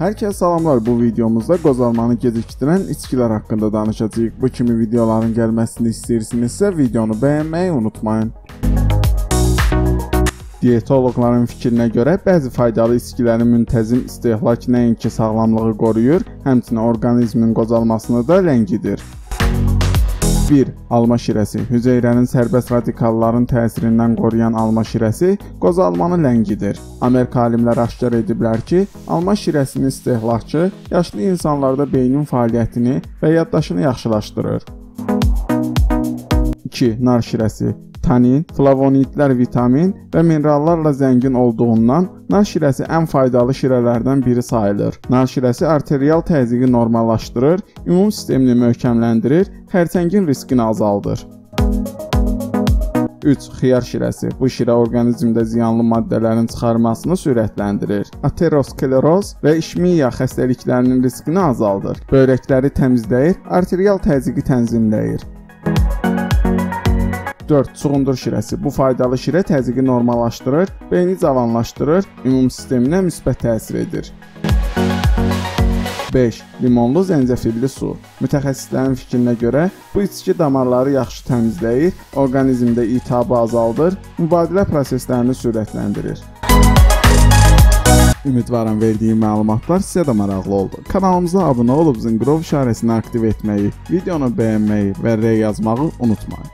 Hər kəsə salamlar. Bu videomuzda qozalmanı gecikdirən içkilər haqqında danışacağıq. Bu kimi videoların gəlməsini istəyirsinizsə videonu bəyənməyi unutmayın. Diyetoloqların fikrinə görə bəzi faydalı içkilərin müntəzim istehlak nəinki sağlamlığı qoruyur, həmçinin orqanizmin qozalmasını da ləngidir. 1. Alma şirəsi. Hüceyrənin sərbəst radikalların təsirindən qoruyan alma şirəsi qozalmanı ləngidir. Amerika alimləri aşkar ediblər ki, alma şirəsinin istehlakı yaşlı insanlarda beynin fəaliyyətini və yaddaşını yaxşılaşdırır. 2. Nar şirəsi. Tanin, flavonidlər, vitamin və minerallarla zəngin olduğundan nar şirəsi ən faydalı şirələrdən biri sayılır. Nar şirəsi arterial təzyiqi normallaşdırır, immun sistemini möhkəmləndirir, xərçəngin riskini azaldır. 3. Xiyar şirəsi. Bu şirə orqanizmdə ziyanlı maddələrin çıxarmasını sürətləndirir. Ateroskleroz və işmiya xəstəliklərinin riskini azaldır. Böyrəkləri təmizləyir, arterial təzyiqi tənzimləyir. 4. Çuğundur şirəsi. Bu faydalı şirə təzyiqi normallaşdırır, beyni cavanlaşdırır, immun sisteminə müsbət təsir edir. 5. Limonlu zəncəfilli su. Mütəxəssislərin fikrinə görə bu içki damarları yaxşı təmizləyir, orqanizmdə iltihabı azaldır, mübadilə proseslərini sürətləndirir. Ümidvaram verdiyim məlumatlar sizə də maraqlı oldu. Kanalımıza abunə olub zınqrov işarəsini aktiv etməyi, videonu bəyənməyi və R yazmağı unutmayın.